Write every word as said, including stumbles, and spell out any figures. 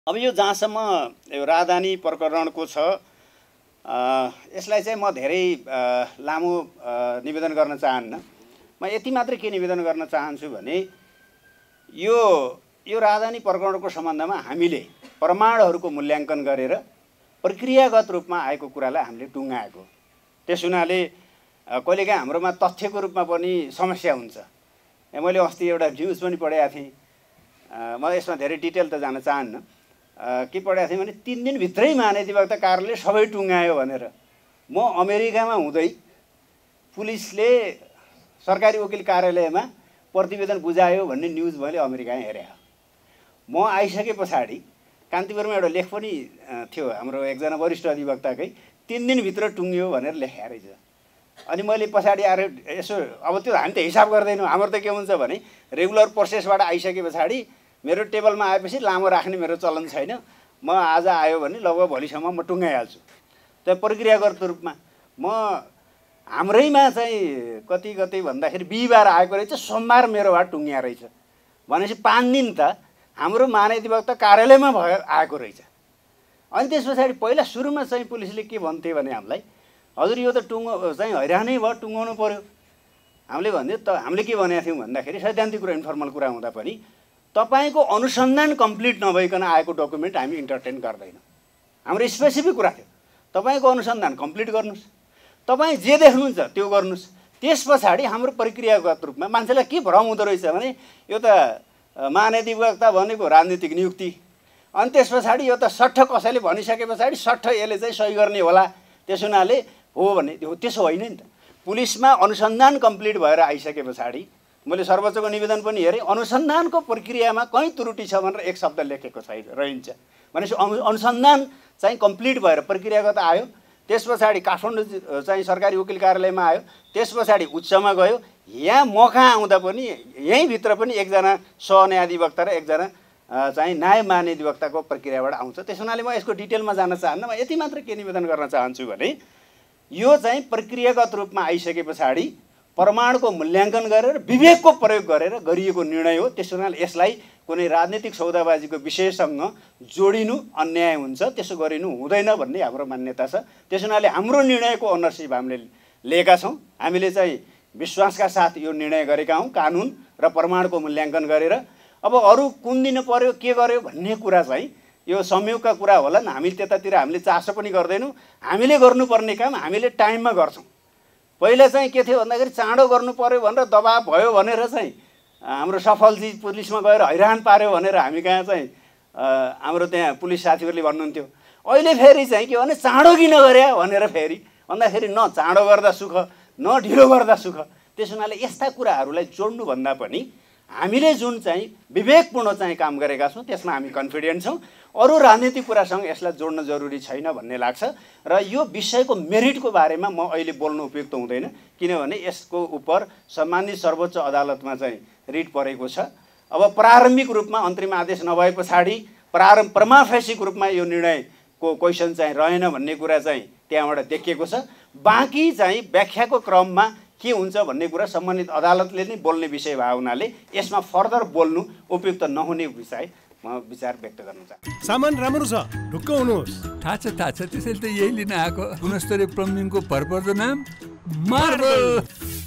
अब यो जहाँसम्म यो राजधानी प्रकरणको छ यसलाई चाहिँ म धेरै लामो निवेदन गर्न चाहन्न। म यति मात्र के निवेदन गर्न चाहन्छु भने यो यो राजधानी प्रकरणको सम्बन्धमा हामीले प्रमाणहरूको मूल्याङ्कन गरेर प्रक्रियागत रूपमा आएको कुरालाई हामीले टुङ्गाएको। त्यस हुनाले कहिलेकाहीँ हाम्रोमा तथ्यको रूपमा पनि समस्या हुन्छ। मैले अस्ति एउटा न्युज पनि पढेको थिएँ, म यसमा धेरै डिटेल त जान चाहन्न। के पढेको थिएँ भने तिन दिनभित्रै महाधिवक्ता कार्यालयले सबै टुङ्गायो भनेर। म अमेरिकामा हुँदै पुलिसले सरकारी वकिल कार्यालयमा प्रतिवेदन बुझायो भन्ने न्युज मैले अमेरिकामा हेरेँ। म आइसके पछाडि कान्तिपुरमा एउटा लेख पनि थियो, हाम्रो एकजना वरिष्ठ अधिवक्ताकै तिन दिनभित्र टुङ्गियो भनेर लेखेको रहेछ। अनि मैले पछाडि आएर यसो अब त्यो हामी त हिसाब गर्दैनौँ। हाम्रो त के हुन्छ भने रेगुलर प्रोसेसबाट आइसके पछाडि मेरो टेबलमा आएपछि लामो राख्ने मेरो चलन छैन। म आज आयो भने लगभग भोलिसम्म म टुङ्गाइहाल्छु। त्यो प्रक्रियागत रूपमा म हाम्रैमा चाहिँ कति कति भन्दाखेरि बिहिबार आएको रहेछ, सोमबार मेरो भए टुङ्गिया रहेछ भनेपछि पाँच दिन त हाम्रो महाधिवक्ता कार्यालयमा भयो आएको रहेछ। अनि त्यस पछाडि पहिला सुरुमा चाहिँ पुलिसले के भन्थे भने हामीलाई, हजुर यो त टुङ्गो चाहिँ हैरानै भयो, टुङ्गाउनु पर्यो। हामीले भन्यो त हामीले के भनेका थियौँ भन्दाखेरि सैद्धान्तिक कुरा इन्फर्मल कुरा हुँदा पनि तपाईँको अनुसन्धान कम्प्लिट नभइकन आएको डकुमेन्ट हामी इन्टरटेन गर्दैनौँ। हाम्रो स्पेसिफिक कुरा थियो, तपाईँको अनुसन्धान कम्प्लिट गर्नुहोस्, तपाईँ जे देख्नुहुन्छ त्यो गर्नुहोस्। त्यस पछाडि हाम्रो प्रक्रियागत रूपमा मान्छेलाई के भ्रम हुँदो रहेछ भने यो त महाधिवक्ता भनेको राजनीतिक नियुक्ति, अनि त्यस पछाडि यो त सट्ठ कसैले भनिसके पछाडि सट्ठ यसले चाहिँ सही गर्ने होला, त्यस हुनाले हो भने त्यसो होइन नि त। पुलिसमा अनुसन्धान कम्प्लिट भएर आइसके पछाडि मैले सर्वोच्चको निवेदन पनि हेरेँ, अनुसन्धानको प्रक्रियामा कहीँ त्रुटि छ भनेर एक शब्द लेखेको छैन रहन्छ भनेपछि अनु अनुसन्धान चाहिँ कम्प्लिट भएर प्रक्रियागत आयो। त्यस पछाडि काठमाडौँ चाहिँ सरकारी वकिल कार्यालयमा आयो, त्यस पछाडि उच्चमा गयो। यहाँ म कहाँ आउँदा पनि यहीँभित्र पनि एकजना सहन्यायाधिवक्ता र एकजना चाहिँ नायब महाधिवक्ताको प्रक्रियाबाट आउँछ। त्यस हुनाले म यसको डिटेलमा जान चाहन्न। म यति मात्र के निवेदन गर्न चाहन्छु भने यो चाहिँ प्रक्रियागत रूपमा आइसके पछाडि प्रमाणको मूल्याङ्कन गरेर विवेकको प्रयोग गरेर गरिएको निर्णय हो। त्यस हुनाले यसलाई कुनै राजनीतिक सौदाबाजीको विषयसँग जोडिनु अन्याय हुन्छ, त्यसो गरिनु हुँदैन भन्ने हाम्रो मान्यता छ। त्यस हुनाले हाम्रो निर्णयको ओनरसिप हामीले लिएका छौँ। हामीले चाहिँ विश्वासका साथ यो निर्णय गरेका हौँ, कानुन र प्रमाणको मूल्याङ्कन गरेर। अब अरू कुन दिन पर्यो के गर्यो भन्ने कुरा चाहिँ यो संयोगका कुरा होला नि, हामी त्यतातिर हामीले चासो पनि गर्दैनौँ। हामीले गर्नुपर्ने काम हामीले टाइममा गर्छौँ। पहिला चाहिँ के थियो भन्दाखेरि चाँडो गर्नु पर्यो भनेर दबाब भयो भनेर चाहिँ हाम्रो सफलजी पुलिसमा गएर हैरान पार्यो भनेर हामी कहाँ चाहिँ हाम्रो त्यहाँ पुलिस साथीहरूले भन्नुहुन्थ्यो। अहिले फेरि चाहिँ के भने चाँडो किन गरे भनेर फेरि भन्दाखेरि न चाँडो गर्दा सुख न ढिलो गर्दा सुख। त्यस हुनाले यस्ता कुराहरूलाई जोड्नुभन्दा पनि हामीले जुन चाहिँ विवेकपूर्ण चाहिँ काम गरेका छौँ त्यसमा हामी कन्फिडेन्ट छौँ। अरू राजनीतिक कुरासँग यसलाई जोड्न जरुरी छैन भन्ने लाग्छ। र यो विषयको मेरिटको बारेमा म अहिले बोल्नु उपयुक्त हुँदैन, किनभने यसको उप सम्मानित सर्वोच्च अदालतमा चाहिँ रिट परेको छ। अब प्रारम्भिक रूपमा अन्तरिम आदेश नभए पछाडि प्रारम्भ प्रमाफेसिक रूपमा यो निर्णयको क्वेसन चाहिँ रहेन भन्ने कुरा चाहिँ त्यहाँबाट देखिएको छ। बाँकी चाहिँ व्याख्याको क्रममा के हुन्छ भन्ने कुरा सम्बन्धित अदालतले नै बोल्ने विषय भएको हुनाले यसमा फर्दर बोल्नु उपयुक्त नहुने विषय म विचार व्यक्त गर्न चाहन्छु। सामान राम्रो छ, ढुक्क हुनुहोस्। थाहा छ थाहा छ त्यसैले त यही लिन आएको। गुणस्तरीय प्लम्बिङको भरपर्दो नाम मार्बल।